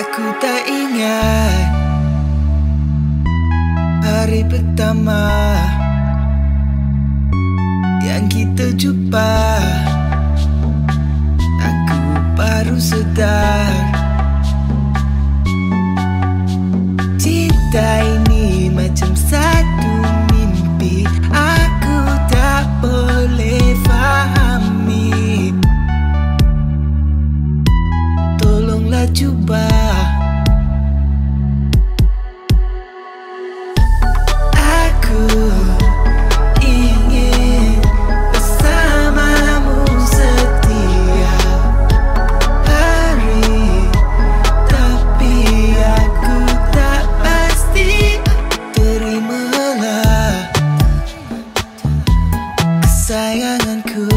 Aku tak ingat hari pertama yang kita jumpa. Aku baru sedar cinta ini macam satu mimpi. Aku tak boleh fahami. Tolonglah cuba. Aku ingin bersamamu setiap hari, tapi aku tak pasti. Terimalah kesayanganku.